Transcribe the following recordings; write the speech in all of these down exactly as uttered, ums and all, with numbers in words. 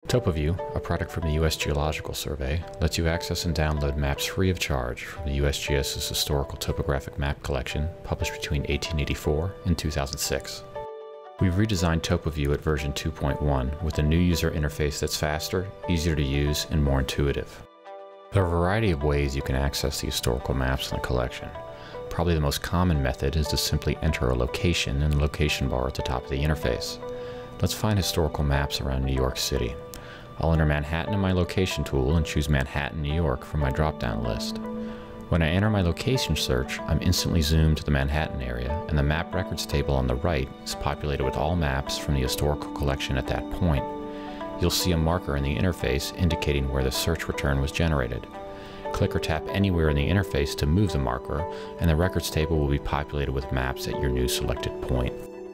TopoView, a product from the U S Geological Survey, lets you access and download maps free of charge from the USGS's historical topographic map collection published between eighteen eighty-four and two thousand six. We've redesigned TopoView at version two point one with a new user interface that's faster, easier to use, and more intuitive. There are a variety of ways you can access the historical maps in the collection. Probably the most common method is to simply enter a location in the location bar at the top of the interface. Let's find historical maps around New York City. I'll enter Manhattan in my location tool and choose Manhattan, New York from my drop-down list. When I enter my location search, I'm instantly zoomed to the Manhattan area, and the map records table on the right is populated with all maps from the historical collection at that point. You'll see a marker in the interface indicating where the search return was generated. Click or tap anywhere in the interface to move the marker, and the records table will be populated with maps at your new selected point.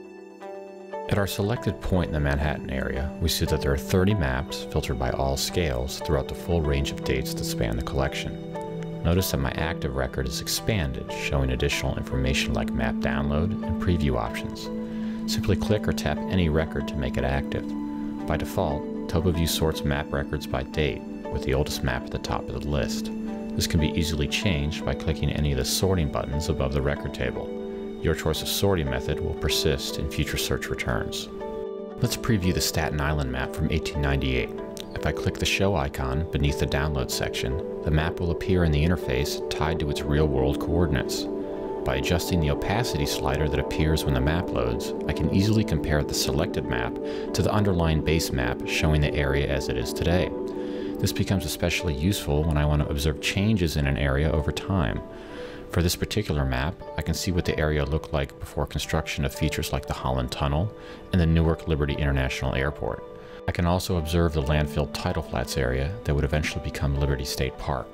At our selected point in the Manhattan area, we see that there are thirty maps filtered by all scales throughout the full range of dates that span the collection. Notice that my active record is expanded, showing additional information like map download and preview options. Simply click or tap any record to make it active. By default, TopoView sorts map records by date, with the oldest map at the top of the list. This can be easily changed by clicking any of the sorting buttons above the record table. Your choice of sorting method will persist in future search returns. Let's preview the Staten Island map from eighteen ninety-eight. If I click the show icon beneath the download section, the map will appear in the interface tied to its real-world coordinates. By adjusting the opacity slider that appears when the map loads, I can easily compare the selected map to the underlying base map showing the area as it is today. This becomes especially useful when I want to observe changes in an area over time. For this particular map, I can see what the area looked like before construction of features like the Holland Tunnel and the Newark Liberty International Airport. I can also observe the landfill tidal flats area that would eventually become Liberty State Park.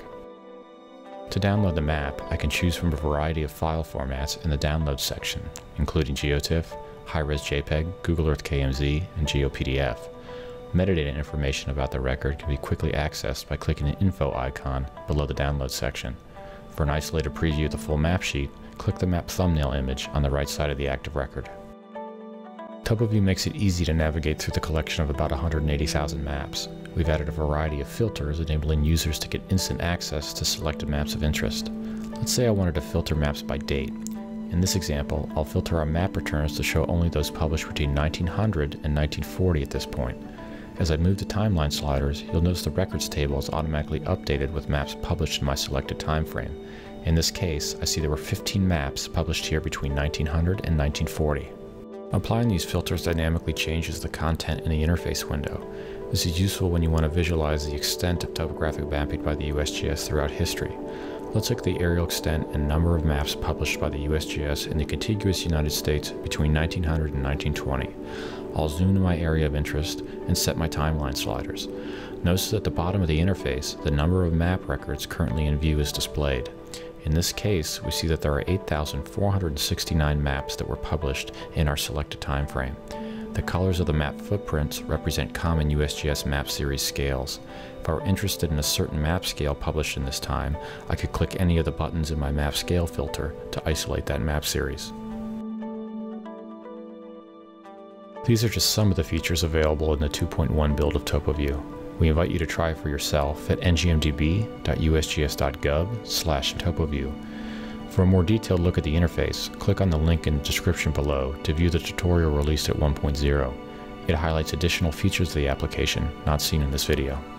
To download the map, I can choose from a variety of file formats in the download section, including GeoTIFF, high-res JPEG, Google Earth K M Z, and GeoPDF. Metadata information about the record can be quickly accessed by clicking the info icon below the download section. For an isolated preview of the full map sheet, click the map thumbnail image on the right side of the active record. TopoView makes it easy to navigate through the collection of about one hundred eighty thousand maps. We've added a variety of filters enabling users to get instant access to selected maps of interest. Let's say I wanted to filter maps by date. In this example, I'll filter our map returns to show only those published between nineteen hundred and nineteen forty at this point. As I move the timeline sliders, you'll notice the records table is automatically updated with maps published in my selected time frame. In this case, I see there were fifteen maps published here between nineteen hundred and nineteen forty. Applying these filters dynamically changes the content in the interface window. This is useful when you want to visualize the extent of topographic mapping by the U S G S throughout history. Let's look at the aerial extent and number of maps published by the U S G S in the contiguous United States between nineteen hundred and nineteen twenty. I'll zoom to my area of interest and set my timeline sliders. Notice that at the bottom of the interface, the number of map records currently in view is displayed. In this case, we see that there are eight thousand four hundred sixty-nine maps that were published in our selected time frame. The colors of the map footprints represent common U S G S map series scales. If I were interested in a certain map scale published in this time, I could click any of the buttons in my map scale filter to isolate that map series. These are just some of the features available in the two point one build of TopoView. We invite you to try for yourself at n g m d b dot u s g s dot gov slash topoview. For a more detailed look at the interface, click on the link in the description below to view the tutorial released at one point zero. It highlights additional features of the application not seen in this video.